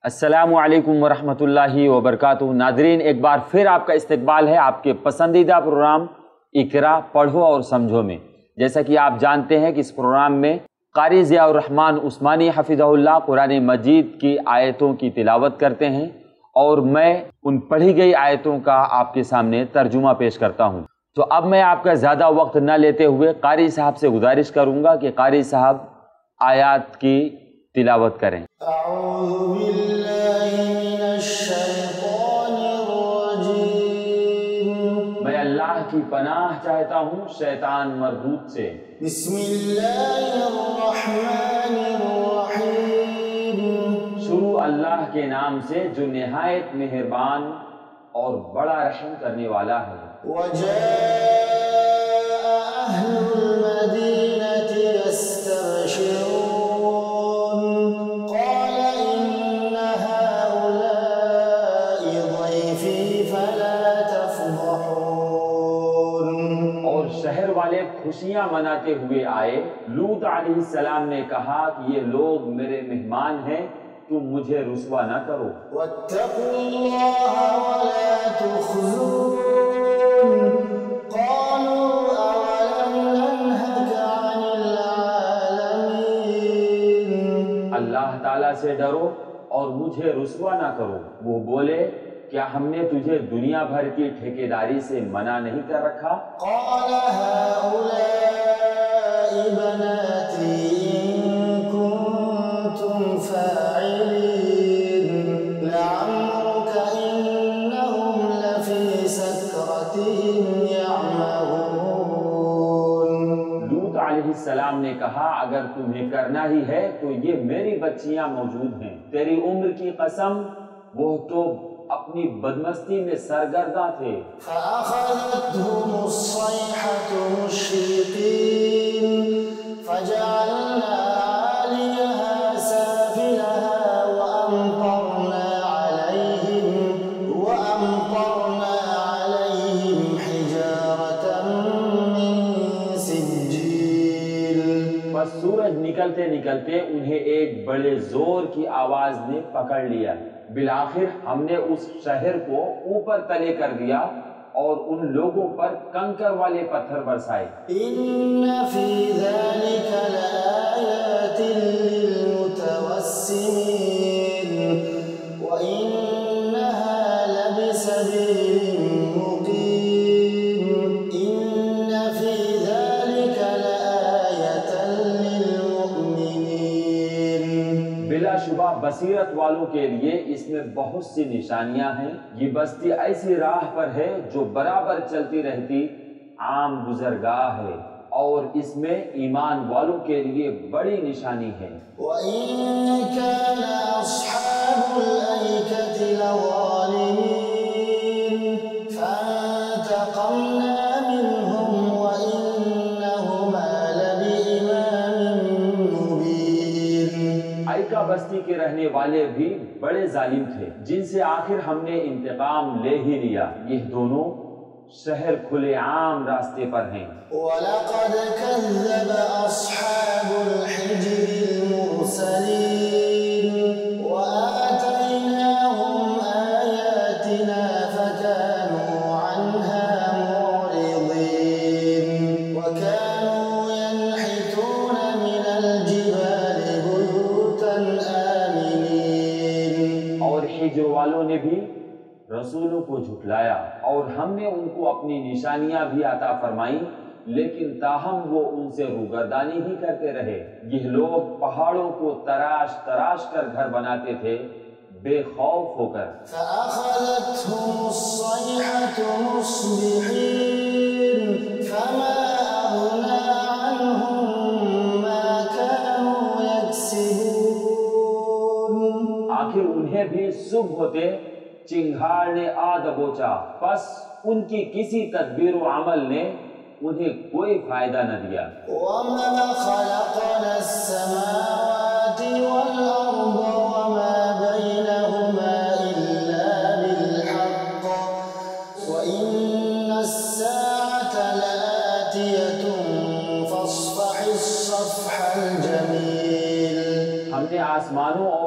السلام علیکم ورحمۃ اللہ وبرکاتہ۔ ناظرین، ایک بار پھر آپ کا استقبال ہے آپ کے پسندیدہ پروگرام اقرا پڑھو اور سمجھو میں۔ جیسا کہ آپ جانتے ہیں کہ اس پروگرام میں قاری ضیاء الرحمن عثمانی حفظہ اللہ قرآن مجید کی آیتوں کی تلاوت کرتے ہیں اور میں ان پڑھی گئی آیتوں کا آپ کے سامنے ترجمہ پیش کرتا ہوں۔ تو اب میں آپ کا زیادہ وقت نہ لیتے ہوئے قاری صاحب سے گزارش کروں گا کہ قاری صاحب آیات کی تلاوت کریں۔ اعوذ باللہ من الشیطان الرجیم، میں اللہ کی پناہ چاہتا ہوں شیطان مردود سے۔ بسم اللہ الرحمن الرحیم، شروع اللہ کے نام سے جو نہایت مہربان اور بڑا رحم کرنے والا ہے۔ وجاء اہل المدینۃ یستبشرون، قال ان هؤلاء ضیفی فلا تفضحون۔ اور شہر والے خوشیاں مناتے ہوئے آئے۔ لوط علیہ السلام نے کہا کہ یہ لوگ میرے مہمان ہیں، تم مجھے رسوا نہ کرو۔ واتقوا اللہ ولا تخزون، قالوا اولم ننهك عن العالمین۔ اللہ تعالیٰ سے ڈرو اور مجھے رسوا نہ کرو۔ وہ بولے کیا ہم نے تجھے دنیا بھر کی ٹھیکیداری سے منع نہیں کر رکھا؟ قال هؤلاء بناتي إن كنتم فاعلين، لعمرك إنهم لفي سكرتهم يعمهون۔ لوط علیہ السلام نے کہا اگر تمہیں کرنا ہی ہے تو یہ میری بچیاں موجود ہیں، تیری عمر کی قسم وہ تو اپنی بدمستی میں سرگرداں تھے۔ فأخذتهم الصيحة مشرقين، فجعلنا عاليها سافلها وأمطرنا عليهم حجارة من سجيل۔ بس سورج نکلتے نکلتے انہیں ایک بڑے زور کی آواز نے پکڑ لیا۔ بالآخر ہم نے اس شہر کو اوپر تلے کر دیا اور ان لوگوں پر کنکر والے پتھر برسائے۔ إن في ذلك لآيات للمتوسمين وإنها لبسبيل مقيم، إن في ذلك لآية للمؤمنين۔ بلا شبہ بصیرت والوں کے لیے اس میں بہت سی نشانیاں ہیں۔ یہ بستی ایسی راہ پر ہے جو برابر چلتی رہتی عام گزرگاہ ہے، اور اس میں ایمان والوں کے لیے بڑی نشانی ہے۔ وَإِن كَانَ أَصْحَابُ الْأَيْكَةِ لَظَالِمِينَ فَانتَقَمْنَا مِنْهُمْ وَإِنَّهُمَا لَبِإِمَامٍ مُبِينٍ۔ ایکا بستی کے رہنے والے بھی بڑے ظالم تھے جن سے آخر ہم نے انتقام لے ہی لیا۔ یہ دونوں شہر کھلے عام راستے پر ہیں۔ وَلَقَدْ كَذَّبَ أَصْحَابُ الْحِجْرِ الْمُرْسَلِينَ وَآتَيْنَاهُمْ آيَاتِنَا فَكَانُوا عَنْهَا مُعْرِضِينَ، وَكَانُوا يَنْحِتُونَ مِنَ الْجِبَالِ بُيُوتًا آمِنِينَ۔ اور ہجر والوں نے بھی رسولوں کو جھٹلایا اور ہم نے ان کو اپنی نشانیاں بھی عطا فرمائیں، لیکن تاہم وہ ان سے روگردانی ہی کرتے رہے۔ یہ لوگ پہاڑوں کو تراش تراش کر گھر بناتے تھے بے خوف ہو کر۔ فأخذتهم الصيحة مصبحين فما أغنى عنهم ما كانوا يكسبون۔ آخر انہیں بھی صبح ہوتے چنگھاڑ نے آ دبوچا، پس ان کی کسی تدبیر و عمل نے انہیں کوئی فائدہ نہ دیا۔ وما خلقنا السماوات والأرض وما بينهما إلا بالحق وإن الساعة لآتية فاصفح الصفح الجميل۔ ہم نے آسمانوں اور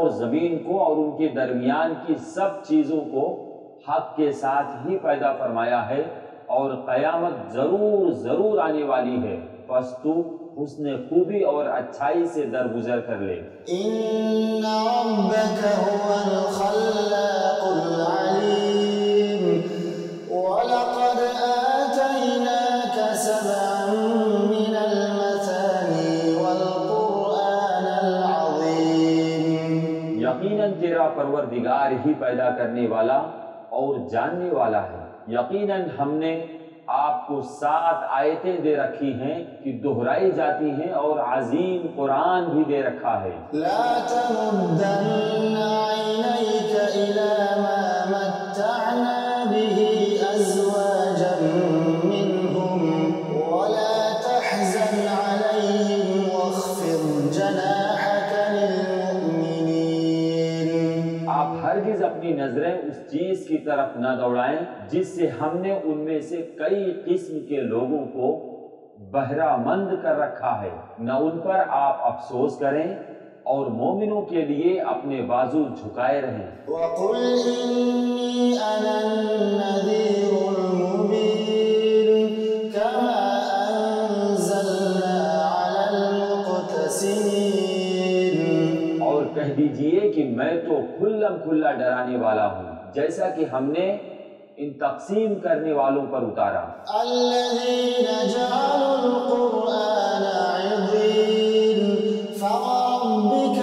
و زمین کو اور ان کے درمیان کی سب چیزوں کو حق کے ساتھ ہی پیدا فرمایا ہے اور قیامت ضرور ضرور آنے والی ہے، پس تو حسن خوبی اور اچھائی سے درگزر کر لے۔ إن ربك هو الخلاق العليم ولقد آتيناك سبعا من المثاني والقرآن العظيم۔ یقیناً تیرا پروردگار ہی پیدا کرنے والا اور جاننے والا ہے۔ یقیناً ہم نے آپ کو 7 آیتیں دے رکھی ہیں کہ دہرائی جاتی ہیں اور عظیم قرآن بھی دے رکھا ہے۔ لا تمدن عينيك إلى ما متعنا به أزواجا منهم ولا تحزن عليهم واخفض جناحك للمؤمنين۔ آپ ہرگز اپنی نظریں اس چیز کی طرف نہ دوڑائیں جس سے ہم نے ان میں سے کئی قسم کے لوگوں کو بہرہ مند کر رکھا ہے، نہ ان پر آپ افسوس کریں اور مومنوں کے لیے اپنے بازو جھکائے رہیں۔ وقل إني أنا النذير المبين كما أنزلنا على المقتسمين۔ اور کہہ دیجئے کہ میں تو کھلم کھلا ڈرانے والا ہوں جیسا کہ ہم نے ان تقسیم کرنے والوں پر اتارا۔ الذين جعلوا القرآن عضين فوربك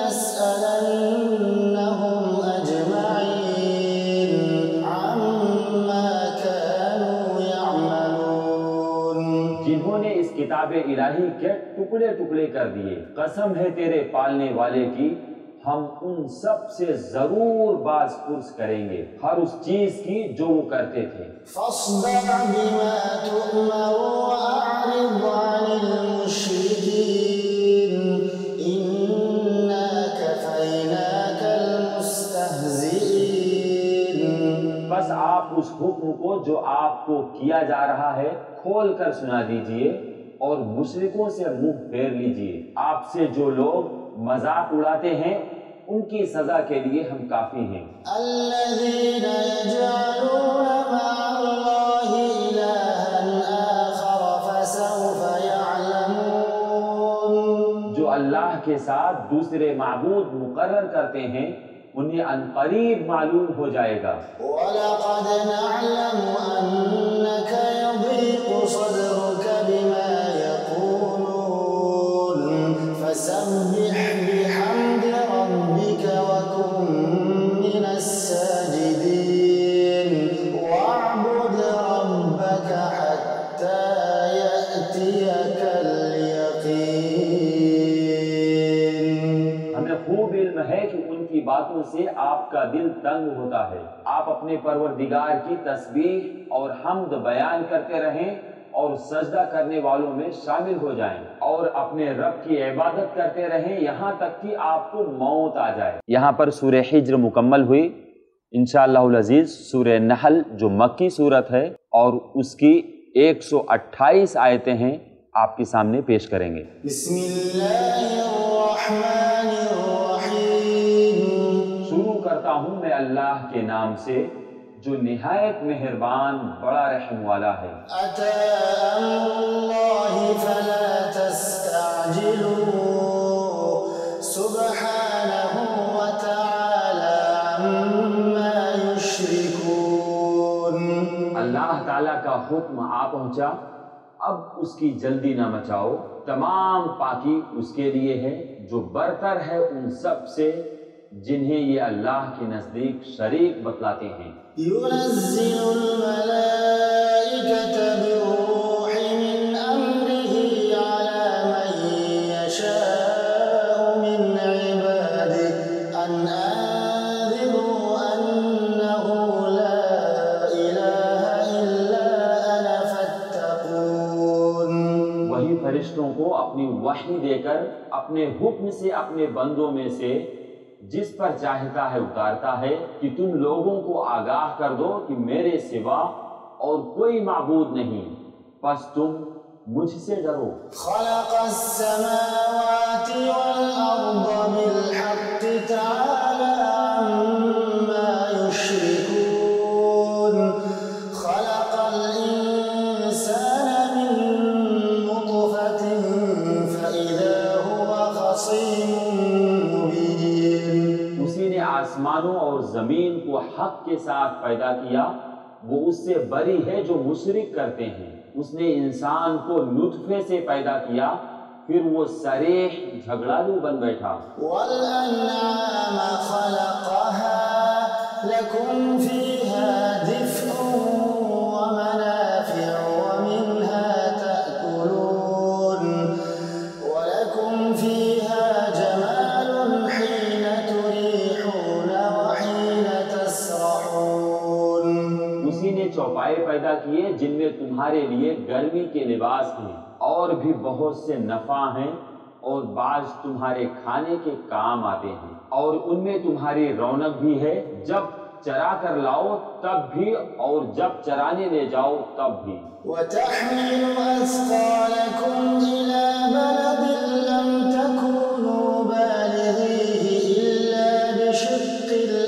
لنسألنهم أجمعين عما كانوا يعملون۔ جنہوں نے اس کتاب الہی کے ٹکڑے ٹکڑے کر دیے، قسم ہے تیرے پالنے والے کی، ہم ان سب سے ضرور باز پرس کریں گے ہر اس چیز کی جو وہ کرتے تھے۔ فاصدع بما تؤمر وأعرض عن المشركين إنا كفيناك المستهزئين۔ بس آپ اس حکم کو جو آپ کو کیا جا رہا ہے کھول کر سنا دیجئے اور مشرکوں سے منہ پھیر لیجئے۔ آپ سے جو لوگ مذاق اڑاتے ہیں ان کی سزا کے لیے ہم کافی ہیں۔ الذين يجعلون مع الله إلها آخر فسوف يعلمون۔ جو اللہ کے ساتھ دوسرے معبود مقرر کرتے ہیں انہیں عنقریب معلوم ہو جائے گا۔ وَلَقَدْ نَعْلَمُ أَنَّكَ يَضِيقُ صَدْرُكَ بِمَا يَقُولُونَ فَسَبِّحْ بِحَمْدِ رَبِّكَ وَكُن مِّنَ السَّاجِدِينَ وَاعْبُدْ رَبَّكَ حَتَّى يَأْتِيَكَ الْيَقِينُ۔ ہمیں خوب علم ہے کہ ان کی باتوں سے آپ کا دل تنگ ہوتا ہے۔ آپ اپنے پروردگار کی تسبیح اور حمد بیان کرتے رہیں اور سجدہ کرنے والوں میں شامل ہو جائیں اور اپنے رب کی عبادت کرتے رہیں یہاں تک کہ آپ کو موت آ جائے۔ یہاں پر سورہ حجر مکمل ہوئی۔ انشاءاللہ العزیز سورہ نحل جو مکی صورت ہے اور اس کی 128 آیتیں ہیں آپ کے سامنے پیش کریں گے۔ بسم اللہ الرحمن الرحیم۔ شروع کرتا ہوں میں اللہ کے نام سے جو نہایت مہربان بڑا رحم والا ہے۔ أتى أمر الله فلا تستعجلوه سبحانه وتعالى عما يشركون۔ اللہ تعالیٰ کا حکم آ پہنچا، اب اس کی جلدی نہ مچاؤ، تمام پاکی اس کے لیے ہے جو برتر ہے ان سب سے جنہیں یہ اللہ کے نزدیک شریک بتلاتے ہیں۔ ينزل الملائكة بالروح من أمره على من يشاء من عباده أن أنذروا أنه لا إله إلا أنا فاتقون۔ وہی فرشتوں کو اپنی وحی دے کر اپنے حکم سے اپنے بندوں میں سے جس پر چاہتا ہے اتارتا ہے کہ تم لوگوں کو آگاہ کر دو کہ میرے سوا اور کوئی معبود نہیں، پس تم مجھ سے ڈرو۔ خلق السماوات والأرض بالحق تعالى عما يشركون خلق الإنسان من نطفة فإذا هو خصيم مبين۔ اسی نے آسمانوں اور زمین کو حق کے ساتھ پیدا کیا، وہ اس سے بری ہے جو مشرک کرتے ہیں۔ اس نے انسان کو نطفے سے پیدا کیا، پھر وہ صریح جھگڑالو بن بیٹھا۔ وَالْأَنْعَامَ خَلَقَهَا لَكُمْ فِيهَا دِفْءٌ وَمَنَافِعُ وَمِنْهَا تَأْكُلُونَ وَلَكُمْ فِيهَا جَمَالٌ حِينَ تُرِيحُونَ وَحِينَ تَسْرَحُونَ۔ اسی نے چوپائے پیدا کیے جن میں تمہارے لیے گرمی کے لباس ہیں، اور بھی بہت سے نفع ہیں، اور بعض تمہارے کھانے کے کام آتے ہیں، اور ان میں تمہاری رونق بھی ہے، جب چرا کر لاؤ تب بھی اور جب چرانے لے جاؤ تب بھی۔ وَتَحْمِلُ أَثْقَالَكُمْ إِلَى بَلَدٍ لَّمْ تَكُونُوا بَالِغِيهِ إِلَّا بِشِقِّ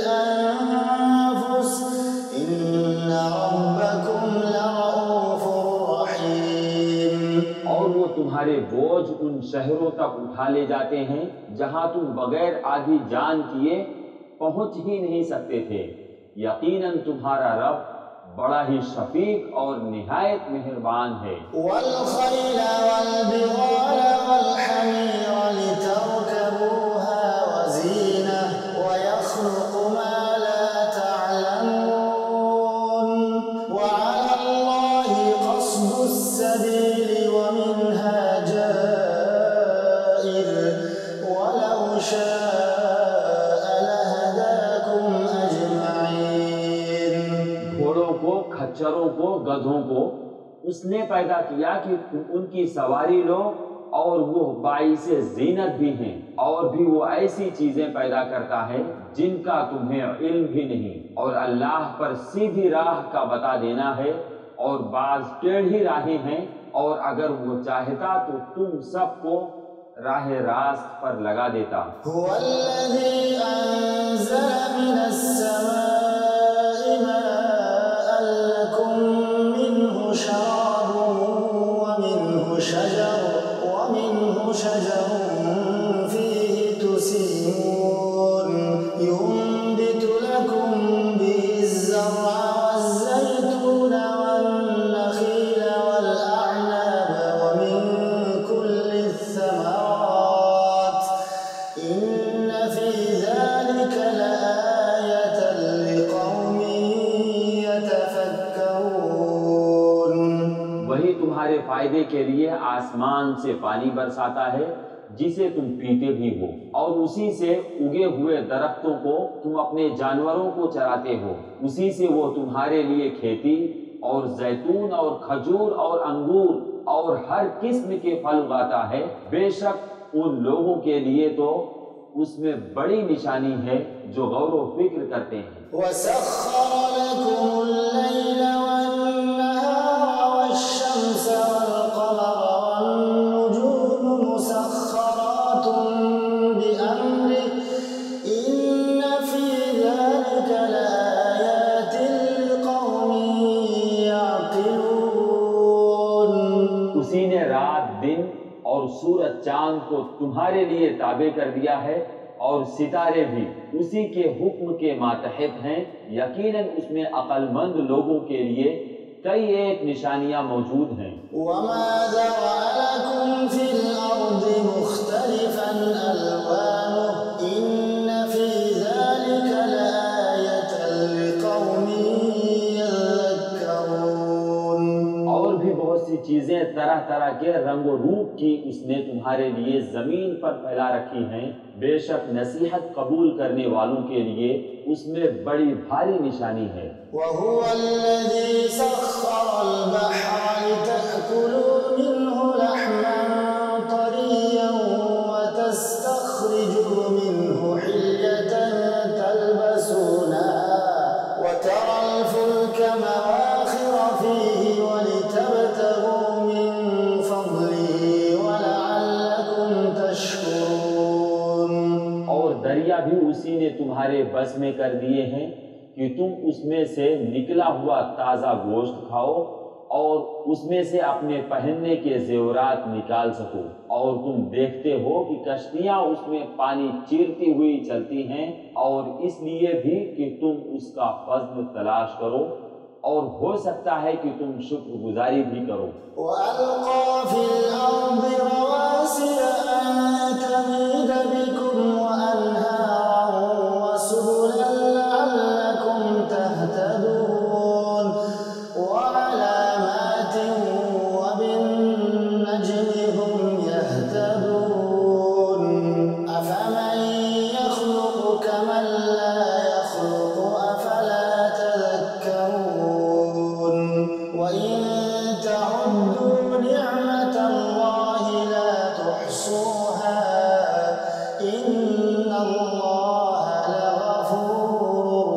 الْأَنفُسِ إِنَّ رَبَّكُمْ لَرَءُوفٌ رَّحِيمٌ۔ اور وہ تمہارے بوجھ ان شہروں تک اٹھا لے جاتے ہیں جہاں تم بغیر آدھی جان کیے پہنچ ہی نہیں سکتے تھے۔ یقیناً تمہارا رب بڑا ہی شفیق اور نہایت مہربان ہے۔ وَالْخَيْلَ وَالْبِغَالَ وَالْحَمِيرَ لِتَرْكَبُوهَا وَزِينَةً وَيَخْلُقُ مَا لَا تَعْلَمُونَ وَعَلَى اللَّهِ قَصْدُ السَّبِيلِ وَمِنْهَا جَائِرٌ وَلَوْ شَاءَ لَهَدَاكُمْ أَجْمَعِينَ۔ گھوڑوں کو، کھچروں کو، گدھوں کو اس نے پیدا کیا کہ تم ان کی سواری لو، اور وہ باعث زینت بھی ہیں، اور بھی وہ ایسی چیزیں پیدا کرتا ہے جن کا تمہیں علم بھی نہیں، اور اللہ پر سیدھی راہ کا بتا دینا ہے، اور بعض ٹیڑھی راہیں ہیں، اور اگر وہ چاہتا تو تم سب کو راہ راست پر لگا دیتا۔ هو الذي أنزل من السماء ماء لكم منه شراب ومنه شجر فيه تسيمون ينبت لكم به الزرع والزيتون والنخيل والأعناب ومن كل الثمرات إن في ذلك لآية لقوم يتفكرون۔ وہی تمہارے فائدے کے لیے آسمان سے پانی برساتا ہے جسے تم پیتے بھی ہو، اور اسی سے اگے ہوئے درختوں کو تم اپنے جانوروں کو چراتے ہو، اسی سے وہ تمہارے لیے کھیتی اور زیتون اور کھجور اور انگور اور ہر قسم کے پھل اگاتا ہے۔ بے شک ان لوگوں کے لیے تو اس میں بڑی نشانی ہے جو غور و فکر کرتے ہیں۔ وَسَخَّرَ لَكُمُ اللَّيْلَ وَالنَّهَارَ وَالشَّمْسَ وَالْقَمَرَ وَالنُّجُومُ مُسَخَّرَاتٌ بِأَمْرِهِ إِنَّ فِي ذَلِكَ لَآيَاتٍ لِقَوْمٍ يَعْقِلُونَ۔ اسی نے رات دن اور سورج چاند کو تمہارے لیے تابع کر دیا ہے، اور ستارے بھی اسی کے حکم کے ماتحت ہیں، یقیناً اس میں عقل مند لوگوں کے لیے کئی ایک نشانیاں موجود ہیں۔ وَمَا ذَرَأَ لَكُمْ فِي الْأَرْضِ مُخْتَلِفًا أَلْوَانُهُ إِنَّ فِي ذَلِكَ لَآيَةً لِقَوْمٍ يَذَّكَّرُونَ۔ اور بھی بہت سی چیزیں طرح طرح کے رنگ و روپ کی اس نے تمہارے لیے زمین پر پھیلا رکھی ہیں، بے شک نصیحت قبول کرنے والوں کے لیے اس میں بڑی بھاری نشانی ہے۔ وَهُوَ الَّذِي سَخَّرَ الْبَحْرَ لِتَأْكُلُوا مِنْهُ لَحْمًا طَرِيًّا وَتَسْتَخْرِجُوا مِنْهُ حِلْيَةً تَلْبَسُونَهَا وَتَرَى الْفُلْكَ مَوَاخِرَ فِيهِ وَلِتَبْتَغُوا مِنْ اسی نے تمہارے بس میں کر دیے ہیں کہ تم اس میں سے نکلا ہوا تازہ گوشت کھاؤ اور اس میں سے اپنے پہننے کے زیورات نکال سکو، اور تم دیکھتے ہو کہ کشتیاں اس میں پانی چیرتی ہوئی چلتی ہیں، اور اس لیے بھی کہ تم اس کا فضل تلاش کرو، اور ہو سکتا ہے کہ تم شکر گزاری بھی کرو۔ وَأَلْقَى فِي الْأَرْضِ رَوَاسِيَ أَن تَمِيدَ بِكُمْ وَأَنْهَارًا وَسُبُلًا لَعَلَّكُمْ تَهْتَدُونَ وَعَلَامَاتٍ وَبِالنَّجْمِ هُمْ يَهْتَدُونَ أَفَمَن يَخْلُقُ كَمَن لَّا يَخْلُقُ أَفَلَا تَذَكَّرُونَ وَإِن تعدوا نعمة الله لا تحصوها إن الله لغفور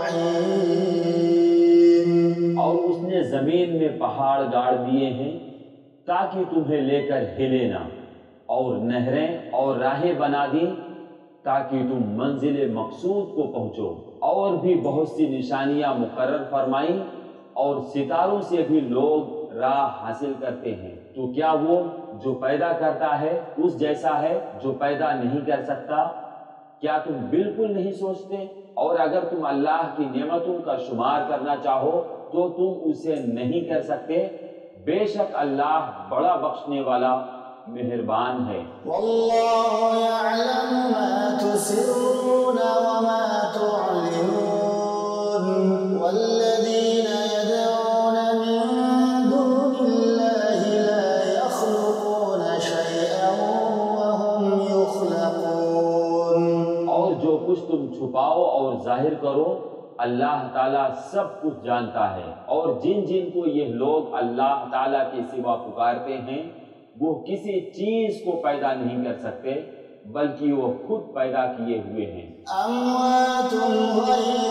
رحيم۔ اور اس نے زمین میں پہاڑ گاڑ دیے ہیں تاکہ تمہیں لے کر ہلے نہ، اور نہریں اور راہیں بنا دی تاکہ تم منزل مقصود کو پہنچو، اور بھی بہت سی نشانیاں مقرر فرمائیں، اور ستاروں سے بھی لوگ راہ حاصل کرتے ہیں۔ تو کیا وہ جو پیدا کرتا ہے اس جیسا ہے جو پیدا نہیں کر سکتا؟ کیا تم بالکل نہیں سوچتے؟ اور اگر تم اللہ کی نعمتوں کا شمار کرنا چاہو تو تم اسے نہیں کر سکتے؟ بے شک اللہ بڑا بخشنے والا مہربان ہے۔ واللہ یعلم ما تسرون وما تعلنون والذین يدعون من دون اللہ لا يخلقون شیئا وهم يخلقون۔ اور جو کچھ تم چھپاؤ اور ظاہر کرو اللہ تعالیٰ سب کچھ جانتا ہے، اور جن جن کو یہ لوگ اللہ تعالیٰ کے سوا پکارتے ہیں وہ کسی چیز کو پیدا نہیں کر سکتے بلکہ وہ خود پیدا کیے ہوئے ہیں۔ اموات غیر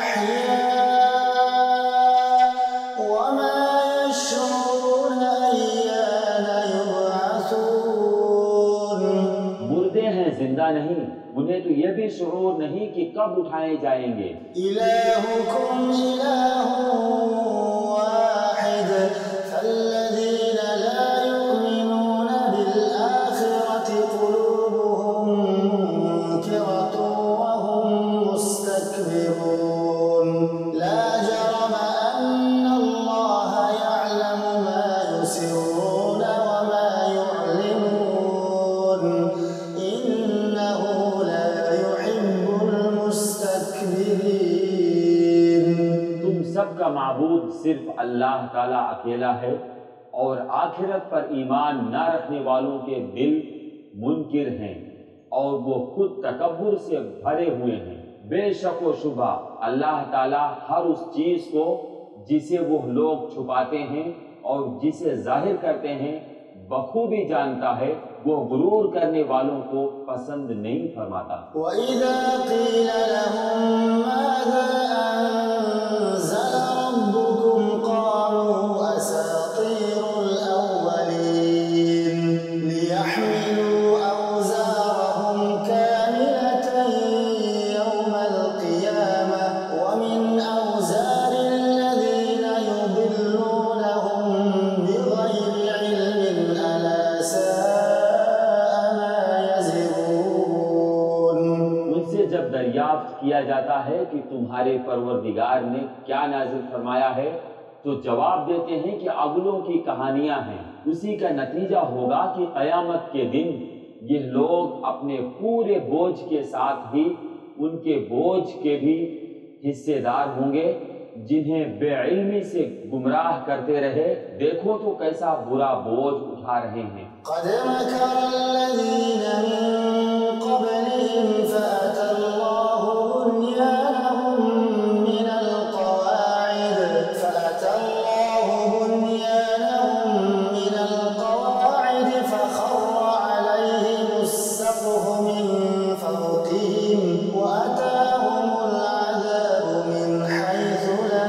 احیاء وما یشعرون ایان یبعثون۔ مردے ہیں، زندہ نہیں، انہیں تو یہ بھی شعور نہیں کہ کب اٹھائے جائیں گے۔ الہکم الہ واحد فالذین لا یؤمنون بالآخرة قلوبهم منکرة وهم مستکبرون۔ لا جرم ان اللہ یعلم ما یسرون وما یعلنون انہ لا يحب المستكبرين۔ تم سب کا معبود صرف اللہ تعالیٰ اکیلا ہے، اور آخرت پر ایمان نہ رکھنے والوں کے دل منکر ہیں اور وہ خود تکبر سے بھرے ہوئے ہیں۔ بے شک و شبہ اللہ تعالیٰ ہر اس چیز کو جسے وہ لوگ چھپاتے ہیں اور جسے ظاہر کرتے ہیں بخوبی جانتا ہے، وہ غرور کرنے والوں کو پسند نہیں فرماتا۔ وَإِذَا قِيلَ لَهُم مَّاذَا أَنزَلَ رَبُّكُمْ قَالُوا أَسَاطِيرُ الْأَوَّلِينَ لِيَحْمِلُوا أَوْزَارَهُمْ كَامِلَةً يَوْمَ الْقِيَامَةِ وَمِنْ أَوْزَارِ الَّذِينَ يُضِلُّونَهُم بِغَيْرِ عِلْمٍ أَلَا سَاءَ مَا يَزِرُونَ۔ ان سے جب دریافت کیا جاتا ہے کہ تمہارے پروردگار نے کیا نازل فرمایا ہے تو جواب دیتے ہیں کہ اگلوں کی کہانیاں ہیں، اسی کا نتیجہ ہوگا کہ قیامت کے دن یہ لوگ اپنے پورے بوجھ کے ساتھ ہی ان کے بوجھ کے بھی حصے دار ہوں گے جنہیں بے علمی سے گمراہ کرتے رہے۔ دیکھو تو کیسا برا بوجھ اٹھا رہے ہیں۔ قد مكر الذين من قبلهم فأتى الله بنيانهم من القواعد فخر عليهم السقف من فوقهم وأتاهم العذاب من حيث لا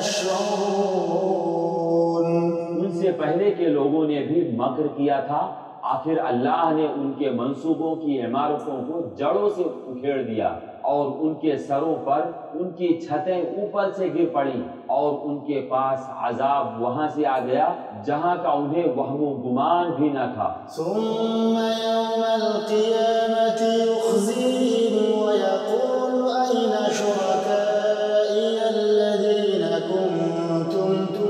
يشعرون۔ ان سے پہلے کے لوگوں نے بھی مکر کیا تھا، آخر اللہ نے ان کے منصوبوں کی عمارتوں کو جڑوں سے اکھیڑ دیا، اور ان کے سروں پر ان کی چھتیں اوپر سے گر پڑیں اور ان کے پاس عذاب وہاں سے آ گیا جہاں کا انہیں وہم و گمان بھی نہ تھا۔ ثم يوم القيامة يخزيهم ويقول أين شركائي الذين كنتم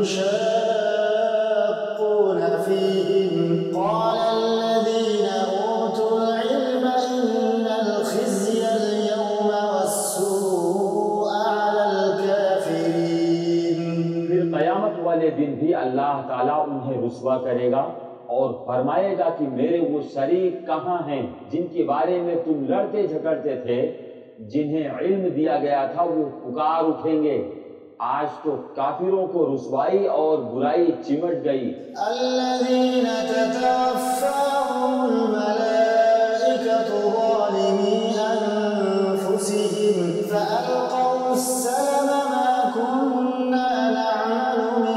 تشاقون فيهم قال الذين أوتوا العلم إن الخزي اليوم والسوء على الكافرين۔ پھر قیامت والے دن بھی اللہ تعالیٰ انہیں رسوا کرے گا اور فرمائے گا کہ میرے وہ شریک کہاں ہیں جن کے بارے میں تم لڑتے جھگڑتے تھے، جنہیں علم دیا گیا تھا وہ پکار اٹھیں گے۔ آج تو کافروں کو رسوائی اور برائی چمٹ گئی۔ الذين تتوفاهم الملائكة ظالمي أنفسهم فألقوا السلم ما كنا نعمل من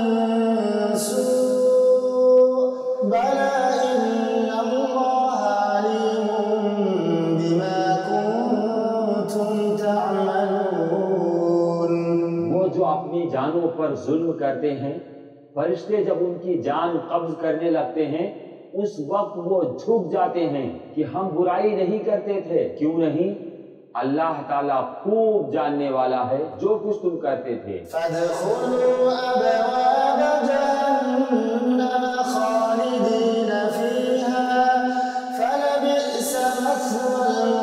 سوء بلى إن الله عليم بما كنتم تعملون۔ وہ جو اپنی جانوں پر ظلم کرتے ہیں، فرشتے جب ان کی جان قبض کرنے لگتے ہیں اس وقت وہ جھک جاتے ہیں کہ ہم برائی نہیں کرتے تھے، کیوں نہیں؟ اللہ تعالیٰ خوب جاننے والا ہے جو کچھ تم کرتے تھے۔ فادخلوا أبواب جهنم خالدين فيها فلبئس مثوى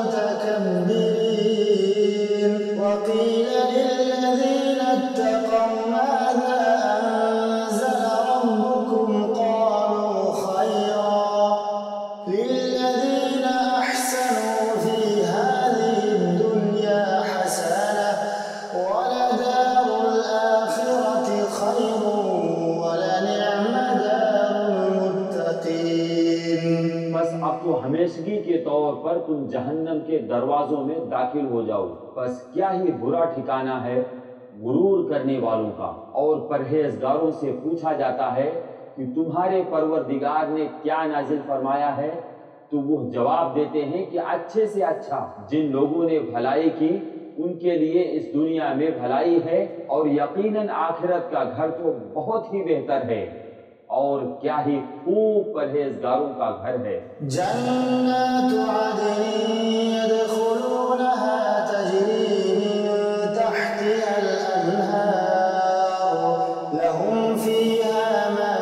المتكبرين وقيل للذين اتقوا ماذا أنزل ربكم قالوا خيرا للذين أحسنوا في هذه الدنيا حسنة ولدار الآخرة خير ولنعم دار المتقين۔ بس اب تو ہمیشگی کے طور پر تم جہنم کے دروازوں میں داخل ہو جاؤ، بس کیا ہی برا ٹھکانہ ہے غرور کرنے والوں کا۔ اور پرہیزگاروں سے پوچھا جاتا ہے کہ تمہارے پروردگار نے کیا نازل فرمایا ہے، تو وہ جواب دیتے ہیں کہ اچھے سے اچھا۔ جن لوگوں نے بھلائی کی ان کے لیے اس دنیا میں بھلائی ہے اور یقیناً آخرت کا گھر تو بہت ہی بہتر ہے، اور کیا ہی خوب پرہیزگاروں کا گھر ہے۔ جنات عدن يدخلونها تجري من تحتها الأنهار لهم فيها ما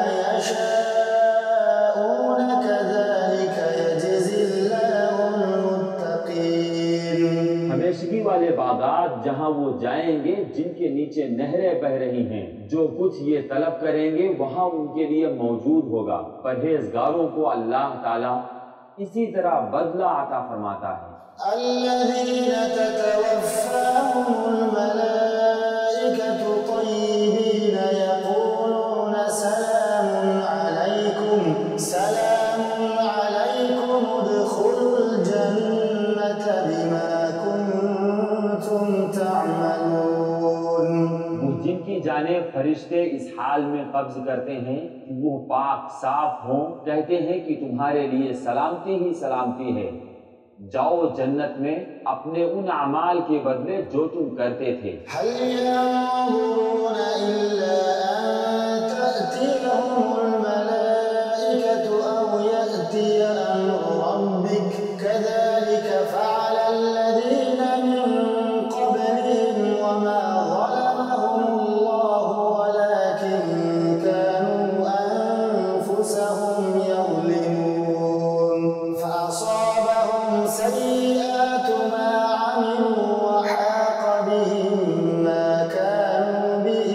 يشاءون كذلك يجزي الله المتقين۔ ہمیشگی والے باغات جہاں وہ جائیں گے جن کے نیچے نہریں بہ رہی ہیں، جو کچھ یہ طلب کریں گے وہاں ان کے لیے موجود ہوگا۔ پرہیزگاروں کو اللہ تعالیٰ اسی طرح بدلہ عطا فرماتا ہے۔ الذين تتوفاهم الملائكة طيبين يقولون سلام عليكم ادخلوا الجنة بما كنتم تعملون۔ وہ جن کی جانیں فرشتے اس حال میں قبض کرتے ہیں کہ وہ پاک صاف ہوں، کہتے ہیں کہ تمہارے لیے سلامتی ہی سلامتی ہے، جاؤ جنت میں اپنے ان اعمال کے بدلے جو تم کرتے تھے۔ هل ينظرون إلا أن تأتيهم الملائكة أو يأتي أمر ربك كذلك فعل الذين من قبلهم وما ظلمهم الله ولكن كانوا أنفسهم يظلمون فأصابهم سيئات ما عملوا وحاق بهم ما كانوا به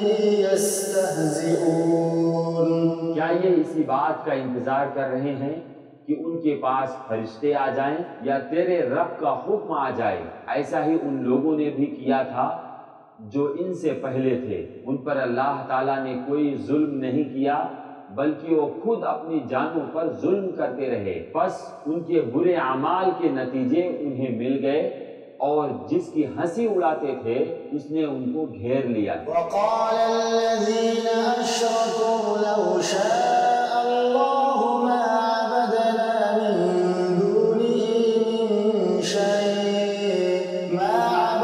يستهزئون۔ کیا یہ اسی بات کا انتظار کر رہے ہیں کہ ان کے پاس فرشتے آ جائیں یا تیرے رب کا حکم آ جائے؟ ایسا ہی ان لوگوں نے بھی کیا تھا جو ان سے پہلے تھے، ان پر اللہ تعالیٰ نے کوئی ظلم نہیں کیا بلکہ وہ خود اپنی جانوں پر ظلم کرتے رہے، بس ان کے برے اعمال کے نتیجے انہیں مل گئے اور جس کی ہنسی اڑاتے تھے اس نے ان کو گھیر لیا۔ وقال الذين أشركوا لو شاء الله ما عبدنا من دونه من شيء ما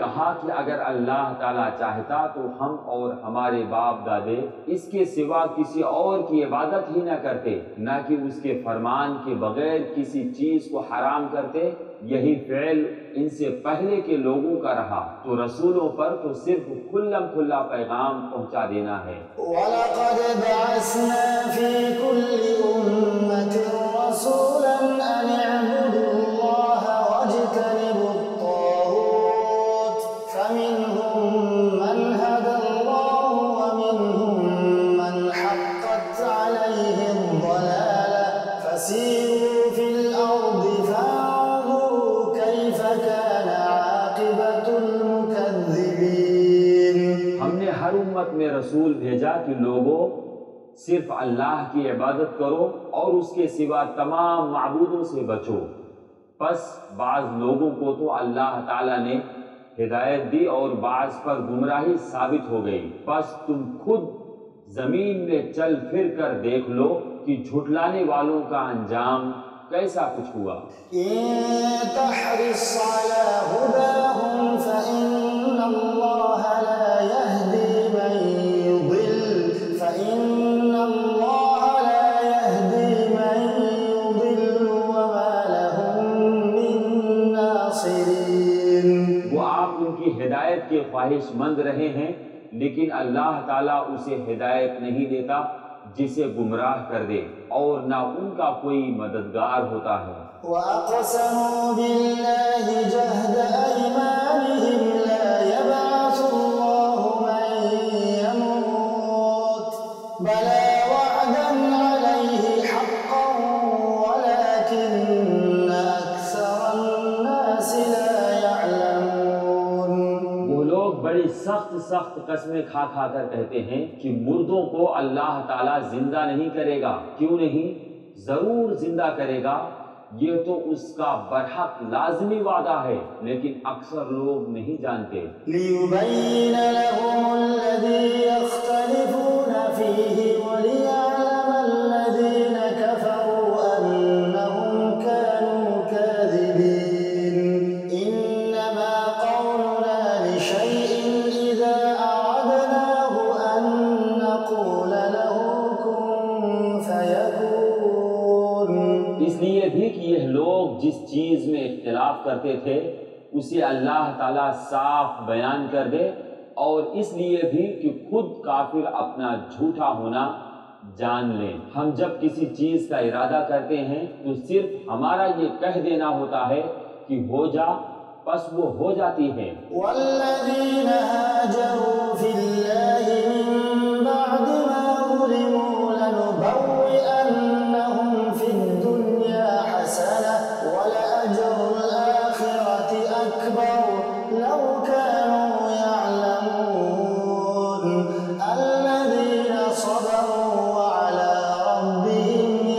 کہا کہ اگر اللہ تعالیٰ چاہتا تو ہم اور ہمارے باپ دادے اس کے سوا کسی اور کی عبادت ہی نہ کرتے، نہ کہ اس کے فرمان کے بغیر کسی چیز کو حرام کرتے۔ یہی فعل ان سے پہلے کے لوگوں کا رہا، تو رسولوں پر تو صرف کھلم کھلا پیغام پہنچا دینا ہے۔ وَلَقَدْ بَعَثْنَا فِي كُلِّ أُمَّةٍ رَسُولًا أَنِ اعْبُدُوا اللَّهَ وَاجْتَنِبُوا الطَّاغُوتَ فَمِنْهُم مَّنْ هَدَى اللَّهُ وَمِنْهُم مَّنْ حَقَّتْ عَلَيْهِ الضَّلَالَةُ فَسِيرُوا فِي الْأَرْضِ فَانظُرُوا كَيْفَ كَانَ عَاقِبَةُ الْمُكَذِّبِينَ۔ ہم نے ہر امت میں رسول بھیجا کہ لوگوں صرف اللہ کی عبادت کرو اور اس کے سوا تمام معبودوں سے بچو۔ پس بعض لوگوں کو تو اللہ تعالیٰ نے ہدایت دی اور بعض پر گمراہی ثابت ہو گئی۔ پس تم خود زمین میں چل پھر کر دیکھ لو کہ جھٹلانے والوں کا انجام کیسا کچھ ہوا۔ إن تحرص على هداهم فإن الله لا يهدي من يضل وما لهم من ناصرين۔ وہ آپ ان کی ہدایت کے خواہش مند رہے ہیں، لیکن اللہ تعالیٰ اسے ہدایت نہیں دیتا جسے گمراہ کر دے، اور نہ ان کا کوئی مددگار ہوتا ہے۔ وَأَقْسَمُوا بِاللَّهِ جَهْدَ أَيْمَانِهِمْ لَا يَبْعَثُ اللَّهُ مَن يَمُوتُ بَلَىٰ وَعْدًا عَلَيْهِ حَقًّا وَلَٰكِنَّ أَكْثَرَ النَّاسِ لَا يَعْلَمُونَ۔ وہ لوگ بڑی سخت قسمیں کھا کر کہتے ہیں کہ مردوں کو اللہ تعالیٰ زندہ نہیں کرے گا۔ کیوں نہیں؟ ضرور زندہ کرے گا، یہ تو اس کا برحق لازمی وعدہ ہے، لیکن اکثر لوگ نہیں جانتے۔ لِيُبَيِّنَ لَهُمُ الَّذِي يَخْتَلِفُونَ فِيهِ وَلِيَعْلَمَ الَّذِينَ كَفَرُوا أَنَّهُمْ كَانُوا كَاذِبِينَ۔ إِنَّمَا قَوْلُنَا لِشَيْءٍ إِذَا أَرَدْنَاهُ أَن نَّقُولَ لَهُ كُن فَيَكُونُ۔ اس لیے بھی کہ یہ لوگ جس چیز میں اختلاف کرتے تھے اسے اللہ تعالیٰ صاف بیان کر دے، اور اس لیے بھی کہ خود کافر اپنا جھوٹا ہونا جان لیں۔ ہم جب کسی چیز کا ارادہ کرتے ہیں تو صرف ہمارا یہ کہہ دینا ہوتا ہے کہ ہو جا، پس وہ ہو جاتی ہے۔ وَالَّذِينَ هَاجَرُوا فِي اللَّهِ مِن بَعْدِ مَا ظُلِمُوا لَنُبَوِّئَنَّهُمْ فِي الدُّنْيَا حَسَنَةً وَلَأَجْرُ الْآخِرَةِ أَكْبَرُ لَوْ كَانُوا يَعْلَمُونَ۔ الَّذِينَ صَبَرُوا وَعَلَىٰ رَبِّهِمْ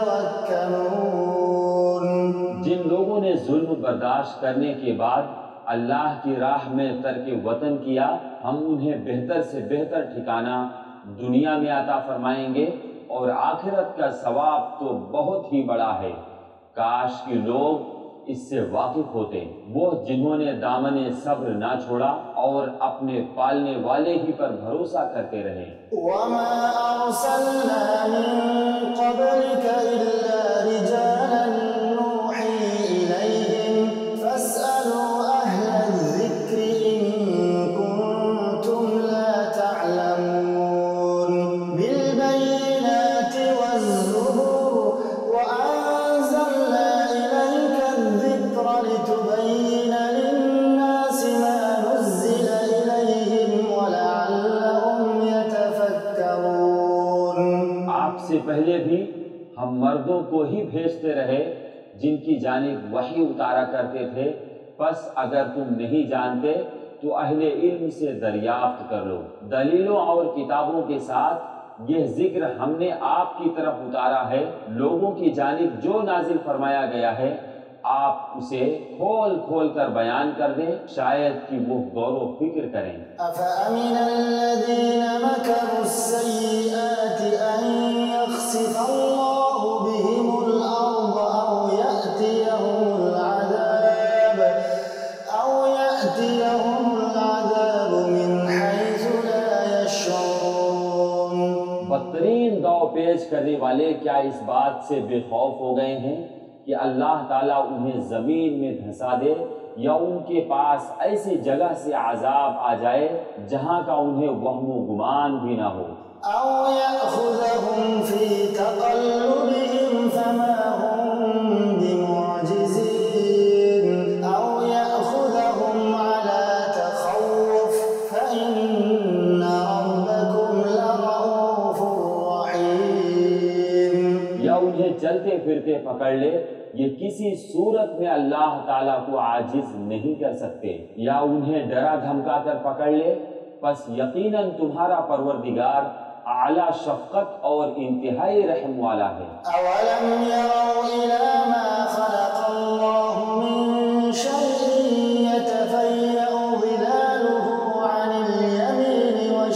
يَتَوَكَّلُونَ۔ جن لوگوں نے ظلم برداشت کرنے کے بعد اللہ کی راہ میں ترک وطن کیا، ہم انہیں بہتر سے بہتر ٹھکانہ دنیا میں عطا فرمائیں گے، اور آخرت کا ثواب تو بہت ہی بڑا ہے۔ کاش کہ لوگ اس سے واقف ہوتے۔ وہ جنہوں نے دامن صبر نہ چھوڑا اور اپنے پالنے والے ہی پر بھروسہ کرتے رہے۔ وَمَا أَرْسَلْنَا مِن قَبْلِكَ إِلَّا رِجَالًا نُّوحِي إِلَيْهِمْ فَاسْأَلُوا أَهْلَ الذِّكْرِ إِن كُنتُمْ لَا تَعْلَمُونَ۔ بِالْبَيِّنَاتِ وَالزُّبُرِ وَأَنزَلْنَا إِلَيْكَ الذِّكْرَ لِتُبَيِّنَ لِلنَّاسِ مَا نُزِّلَ إِلَيْهِمْ وَلَعَلَّهُمْ يَتَفَكَّرُونَ۔ آپ سے پہلے بھی ہم مردوں کو ہی بھیجتے رہے جن کی جانب وحی اتارا کرتے تھے، پس اگر تم نہیں جانتے تو اہل علم سے دریافت کر لو۔ دلیلوں اور کتابوں کے ساتھ یہ ذکر ہم نے آپ کی طرف اتارا ہے، لوگوں کی جانب جو نازل فرمایا گیا ہے آپ اسے کھول کھول کر بیان کر دیں، شاید کہ وہ غور و فکر کریں۔ أَفَأَمِنَ الَّذِينَ مَكَرُوا السَّيِّئَاتِ أَن يَخْسِفَ اللَّهُ بِهِمُ الْأَرْضَ أَوْ يَأْتِيَهُمُ کرنے والے کیا اس بات سے بے خوف ہو گئے ہیں کہ اللہ تعالیٰ انہیں زمین میں دھسا دے یا ان کے پاس ایسی جگہ سے عذاب آ جائے جہاں کا انہیں وہم و گمان بھی نہ ہو؟ أو يأخذهم في تقلبهم فما هم بمعجزين أو يأخذهم على تخوف فإن ربكم لرؤوف رحيم. یا انہیں چلتے پھرتے پکڑ لے، یہ کسی صورت میں اللہ تعالیٰ کو عاجز نہیں کر سکتے. یا انہیں ڈرا دھمکا کر پکڑ لے، پس یقیناً تمہارا پروردگار اعلیٰ شفقت اور انتہائی رحم والا ہے. أولم يروا إلى ما خلق الله من شيء يتفيأ ظلاله عن اليمين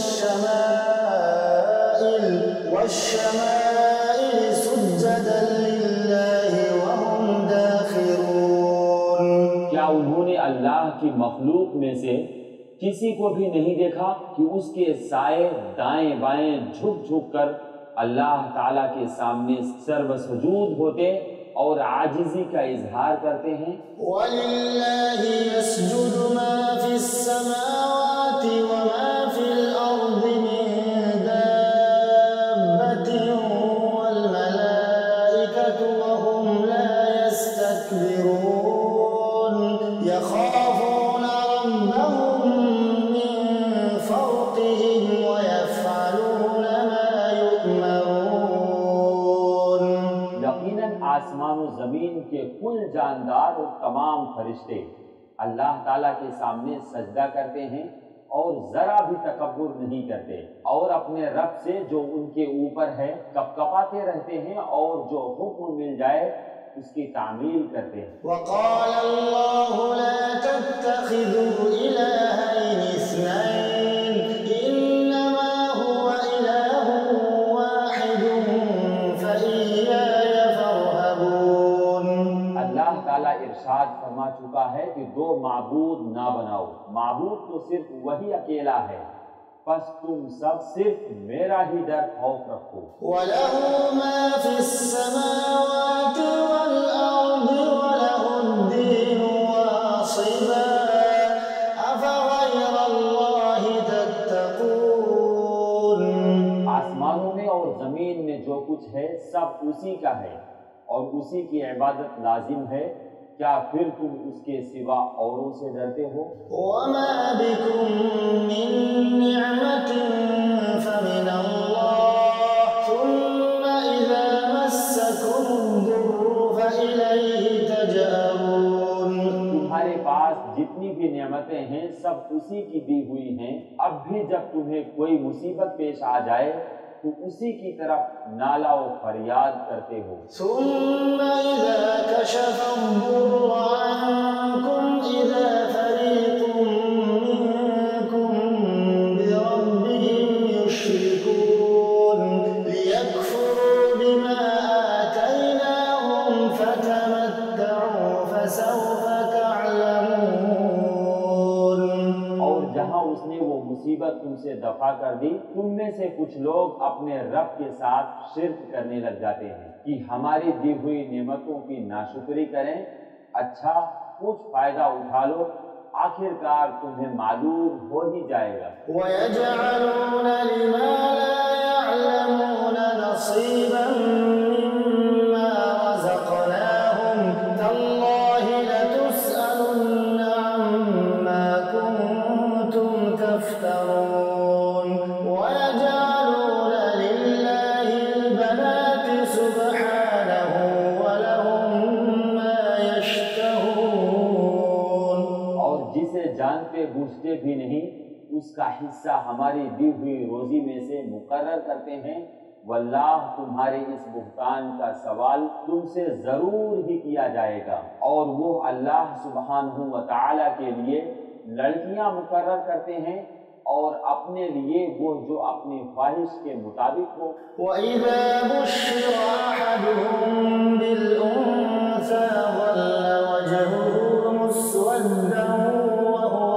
والشمائل سجدا لله وهم داخرون. کیا انہوں نے اللہ کی مخلوق میں سے کسی کو بھی نہیں دیکھا کہ اس کے سائے دائیں بائیں جھک جھک کر اللہ تعالیٰ کے سامنے سر سجود ہوتے اور عاجزی کا اظہار کرتے ہیں؟ وَلِلَّهِ يَسْجُدُ مَا فِي السَّمَاوَاتِ وَمَا فِي الْأَرْضِ مِن دَابَّةٍ وَالْمَلَائِكَةُ وَهُمْ لَا يَسْتَكْبِرُونَ يَخَافُونَ رَبَّهُمْ آسمان و زمین کے کل جاندار اور تمام فرشتے اللہ تعالیٰ کے سامنے سجدہ کرتے ہیں اور ذرا بھی تکبر نہیں کرتے، اور اپنے رب سے جو ان کے اوپر ہے کپکپاتے رہتے ہیں اور جو حکم مل جائے اس کی تعمیل کرتے ہیں. وقال اللہ لا تتخذوا الہین اثنین انما هو الہ واحد فإیای فارہبون. اللہ تعالیٰ ارشاد فرما چکا ہے کہ دو معبود نہ بناؤ، معبود تو صرف وہی اکیلا ہے، پس تم سب صرف میرا ہی ڈر خوف رکھو. وَلَهُ مَا فِي السَّمَاوَاتِ وَالْأَرْضِ وَلَهُ الدِّينُ وَاصِبًا أَفَغَيْرَ اللَّهِ تَتَّقُونَ. آسمانوں میں اور زمین میں جو کچھ ہے سب اسی کا ہے اور اسی کی عبادت لازم ہے، کیا پھر تم اس کے سوا اوروں سے ڈرتے ہو؟ وَمَا بِكُم مِّن نِّعْمَةٍ فَمِنَ اللَّهِ ثُمَّ إِذَا مَسَّكُمُ الضُّرُّ فَإِلَيْهِ تَجْأَرُونَ. تمہارے پاس جتنی بھی نعمتیں ہیں سب اسی کی دی ہوئی ہیں، اب بھی جب تمہیں کوئی مصیبت پیش آ جائے تو اسی کی طرف نالا و فریاد کرتے ہو. ثم إذا كشف الضر عنكم إذا فريق منكم بربهم يشركون ليكفروا بما آتيناهم فتمتعوا فسوف تعلمون. اور جہاں اس نے وہ مصیبت تم سے دفع کر دی، تم میں سے کچھ لوگ اپنے رب کے ساتھ شرک کرنے لگ جاتے ہیں کہ ہماری دی ہوئی نعمتوں کی ناشکری کریں. اچھا کچھ فائدہ اٹھا لو، آخر کار تمہیں معلوم ہو ہی جائے گا. وَيَجْعَلُونَ لِمَا لَا يَعْلَمُونَ نَصِيبًا مِّمَّا رَزَقْنَاهُمْ تَاللَّهِ لَتُسْأَلُنَّ عَمَّا كُنتُمْ تَفْتَرُونَ. وَيَجْعَلُونَ لِلَّهِ الْبَنَاتِ سُبْحَانَهُ وَلَهُم مَّا يَشْتَهُونَ. اور جسے جانتے بوجھتے بھی نہیں اس کا حصہ ہماری دی ہوئی روزی میں سے مقرر کرتے ہیں. واللہ تمہارے اس بہتان کا سوال تم سے ضرور ہی کیا جائے گا. اور وہ اللہ سبحانہ و تعالیٰ کے لیے لڑکیاں مقرر کرتے ہیں اور اپنے لیے وہ جو اپنی خواہش کے مطابق ہو. وَإِذَا بُشِّرَ أَحَدُهُم بِالْأُنثَىٰ ظَلَّ وَجْهُهُ مُسْوَدًّا وَهُوَ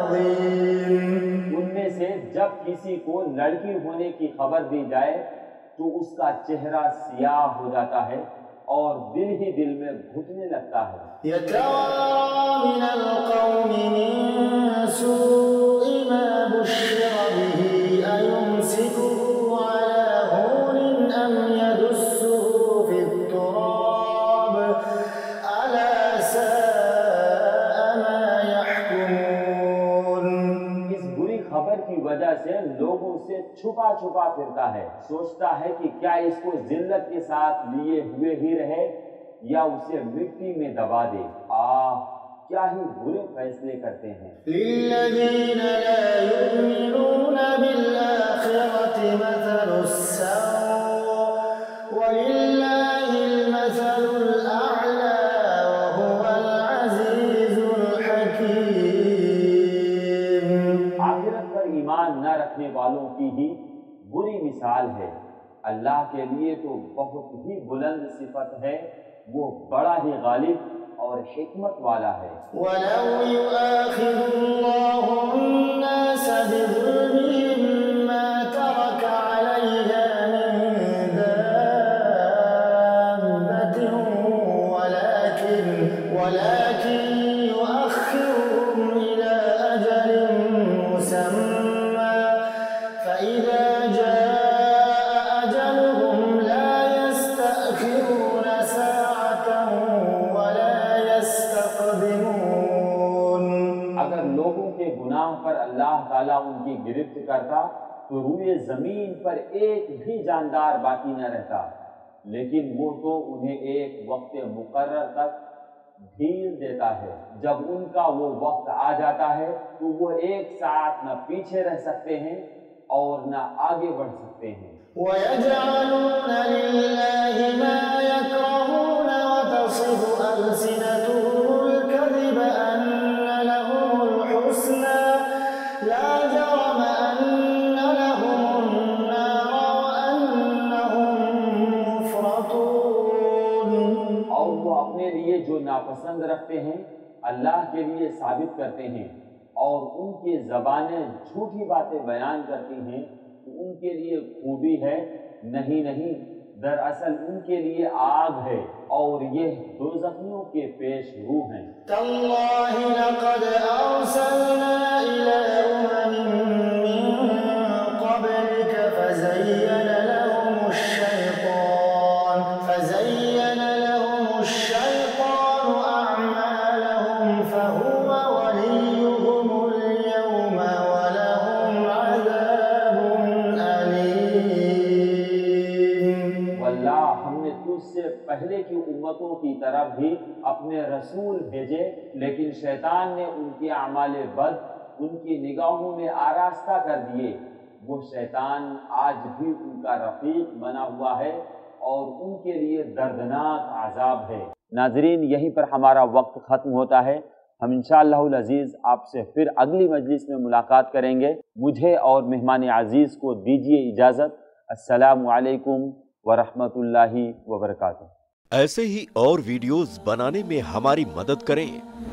كَظِيمٌ. ان میں سے جب کسی کو لڑکی ہونے کی خبر دی جائے تو اس کا چہرہ سیاہ ہو جاتا ہے اور دل ہی دل میں گھٹنے لگتا ہے۔ يتوارى من القوم من سوء ما بشر به أيمسكه على هون أم يدسه في التراب ألا ساء ما يحكمون۔ اس بری خبر کی وجہ سے لوگوں سے چھپا چھپا پھرتا ہے، سوچتا ہے کہ کیا اس کو ذلت کے ساتھ لیے ہوئے ہی رہے یا اسے مٹی میں دبا دے۔ کیا ہی برے فیصلے کرتے ہیں۔ للذین لا یؤمنون بالآخرة مثل السوء وللہ المثل الأعلی وهو العزیز الحکیم۔ آخرت پر ایمان نہ رکھنے والوں کی ہی بری مثال ہے، اللہ کے لیے تو بہت ہی بلند صفت ہے، وہ بڑا ہی غالب اور حکمت والا ہے۔ وَلَوْ يُؤَاخِذُ اللَّهُ النَّاسَ بِظُلْمِهِمْ مَا تَرَكَ عَلَيْهَا مِن دَابَّةٍ وَلَكِنْ يُؤَخِّرُهُمْ إِلَى أَجَلٍ مُّسَمًّى فَإِذَا جَاءَ أَجَلُهُمْ لَا يَسْتَأْخِرُونَ سَاعَةً وَلَا يَسْتَقْدِمُونَ۔ اگر لوگوں کے گناہ پر اللہ تعالیٰ ان کی گرفت کرتا تو روئے زمین پر ایک بھی جاندار باقی نہ رہتا، لیکن وہ تو انہیں ایک وقت مقرر تک ڈھیل دیتا ہے، جب ان کا وہ وقت آ جاتا ہے تو وہ ایک ساتھ نہ پیچھے رہ سکتے ہیں اور نہ آگے بڑھ سکتے ہیں۔ وَيَجْعَلُونَ لِلَّهِ مَا يَكْرَهُونَ وَتَصِفُ أَلْسِنَتُهُمُ الْكَذِبَ أَنَّ لَهُمُ الْحُسْنَى لَا جَرَمَ أَنَّ لَهُمُ النَّارَ وَأَنَّهُمْ مُفْرَطُونَ۔ اور وہ اپنے لیے جو ناپسند رکھتے ہیں اللہ کے لیے ثابت کرتے ہیں، اور ان کی زبانیں جھوٹی باتیں بیان کرتی ہیں تو ان کے لیے خوبی ہے، نہیں، دراصل ان کے لیے آگ ہے اور یہ دوزخیوں کے پیش رو ہیں۔ تَاللَّهِ لَقَدْ أَرْسَلْنَا إِلَىٰ أُمَمٍ مِّن قَبْلِكَ فَزَيَّنَ لَهُمُ الشَّيْطَانُ أَعْمَالَهُمْ فَهُوَ وَلِيُّهُمُ الْيَوْمَ وَلَهُمْ عَذَابٌ أَلِيمٌ۔ واللہ ہم نے تجھ سے پہلے کی امتوں کی طرف بھی اپنے رسول بھیجے، لیکن شیطان نے ان کے اعمال بد ان کی نگاہوں میں آراستہ کر دیے۔ وہ شیطان آج بھی ان کا رفیق بنا ہوا ہے اور ان کے لیے دردناک عذاب ہے۔ ناظرین، یہیں پر ہمارا وقت ختم ہوتا ہے۔ ہم انشاءاللہ العزیز آپ سے پھر اگلی مجلس میں ملاقات کریں گے۔ مجھے اور مہمان عزیز کو دیجیے اجازت۔ السلام علیکم ورحمۃ اللہ وبرکاتہ۔ ایسے ہی اور ویڈیوز بنانے میں ہماری مدد کریں۔